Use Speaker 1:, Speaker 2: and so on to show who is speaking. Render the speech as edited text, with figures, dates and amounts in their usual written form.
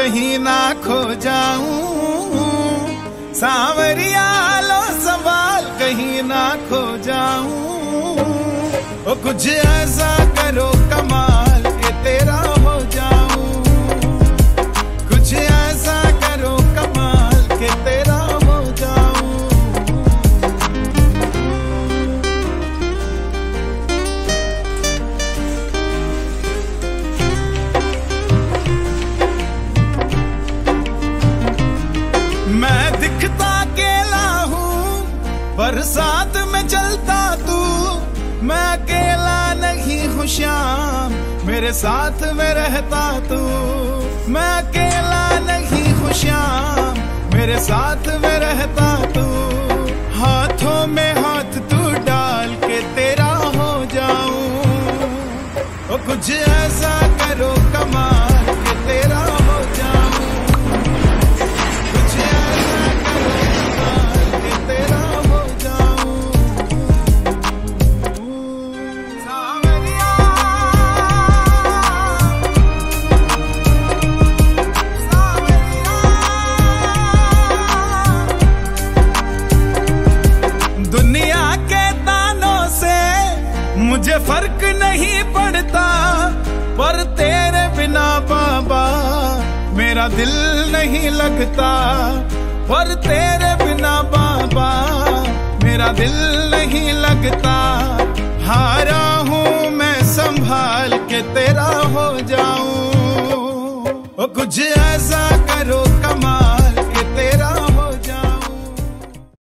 Speaker 1: कहीं ना खो जाऊं, सांवरिया लो संभाल कहीं ना खो जाऊं। ओ कुछ ऐसा करो कमाल के तेरा हो जाऊं, कुछ ऐसा करो कमाल के तेरा हो जाऊं। मैं दिखता अकेला हूँ पर साथ में चलता तू, मैं अकेला नहीं हूँ श्याम मेरे साथ में रहता तू। मैं अकेला नहीं हूँ श्याम मेरे साथ में रहता तू। हाथों में हाथ तू डाल के तेरा हो जाऊं, ओ कुछ ऐसा करो कमाल के तेरा हो जाऊं, कुछ ऐसा करो कमाल के तेरा हो जाऊं। सांवरिया, सांवरिया। दुनिया के तानों से मुझे फर्क नहीं पड़ता, पर तेरे बिना बाबा मेरा दिल नहीं लगता। पर तेरे बिना बाबा मेरा दिल नहीं लगता। हारा हूँ मैं संभाल के तेरा हो जाऊं, ओ कुछ ऐसा